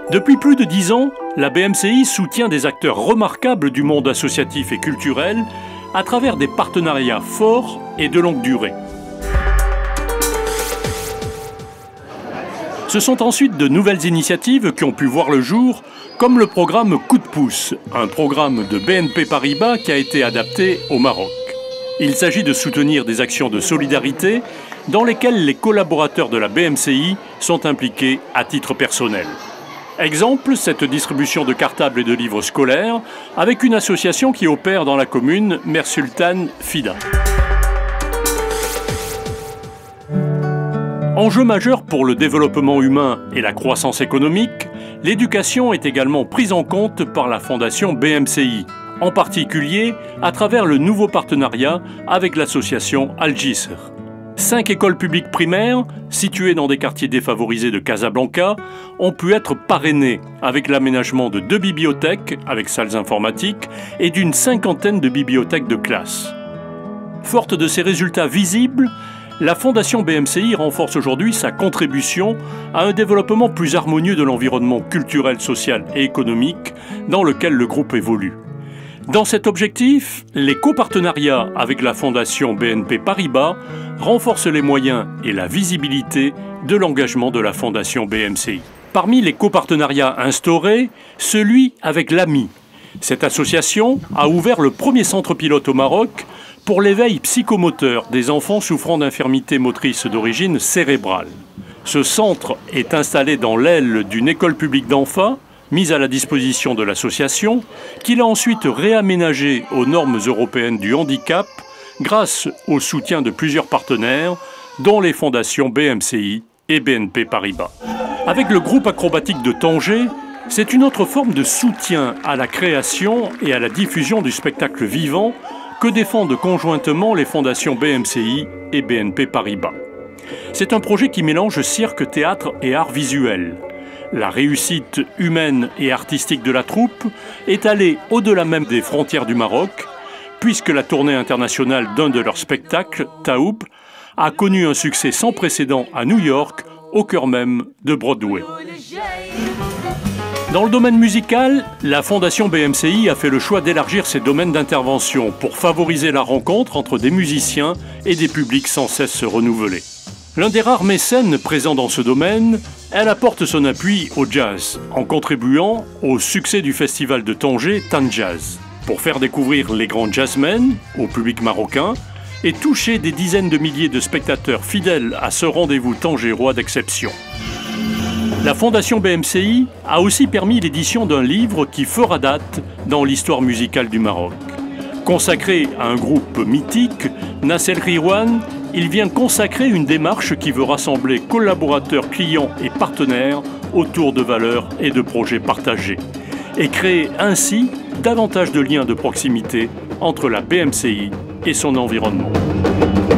Depuis plus de 10 ans, la BMCI soutient des acteurs remarquables du monde associatif et culturel à travers des partenariats forts et de longue durée. Ce sont ensuite de nouvelles initiatives qui ont pu voir le jour, comme le programme Coup de pouce, un programme de BNP Paribas qui a été adapté au Maroc. Il s'agit de soutenir des actions de solidarité dans lesquelles les collaborateurs de la BMCI sont impliqués à titre personnel. Exemple, cette distribution de cartables et de livres scolaires avec une association qui opère dans la commune, Mère Sultane Fida. Enjeu majeur pour le développement humain et la croissance économique, l'éducation est également prise en compte par la Fondation BMCI, en particulier à travers le nouveau partenariat avec l'association Al-Jisr. 5 écoles publiques primaires, situées dans des quartiers défavorisés de Casablanca, ont pu être parrainées avec l'aménagement de 2 bibliothèques avec salles informatiques et d'une 50aine de bibliothèques de classe. Forte de ces résultats visibles, la Fondation BMCI renforce aujourd'hui sa contribution à un développement plus harmonieux de l'environnement culturel, social et économique dans lequel le groupe évolue. Dans cet objectif, les copartenariats avec la Fondation BNP Paribas renforcent les moyens et la visibilité de l'engagement de la Fondation BMCI. Parmi les copartenariats instaurés, celui avec l'AMI. Cette association a ouvert le premier centre pilote au Maroc pour l'éveil psychomoteur des enfants souffrant d'infirmités motrices d'origine cérébrale. Ce centre est installé dans l'aile d'une école publique d'Anfa, mise à la disposition de l'association, qu'il a ensuite réaménagée aux normes européennes du handicap grâce au soutien de plusieurs partenaires, dont les fondations BMCI et BNP Paribas. Avec le groupe acrobatique de Tanger, c'est une autre forme de soutien à la création et à la diffusion du spectacle vivant que défendent conjointement les fondations BMCI et BNP Paribas. C'est un projet qui mélange cirque, théâtre et art visuel. La réussite humaine et artistique de la troupe est allée au-delà même des frontières du Maroc, puisque la tournée internationale d'un de leurs spectacles, Taoub, a connu un succès sans précédent à New York, au cœur même de Broadway. Dans le domaine musical, la Fondation BMCI a fait le choix d'élargir ses domaines d'intervention pour favoriser la rencontre entre des musiciens et des publics sans cesse se renouveler. L'un des rares mécènes présents dans ce domaine, elle apporte son appui au jazz, en contribuant au succès du festival de Tanger, Tanjazz, pour faire découvrir les grands jazzmen au public marocain et toucher des dizaines de milliers de spectateurs fidèles à ce rendez-vous tangérois d'exception. La Fondation BMCI a aussi permis l'édition d'un livre qui fera date dans l'histoire musicale du Maroc. Consacré à un groupe mythique, Nass El Rirwan, il vient consacrer une démarche qui veut rassembler collaborateurs, clients et partenaires autour de valeurs et de projets partagés et créer ainsi davantage de liens de proximité entre la BMCI et son environnement.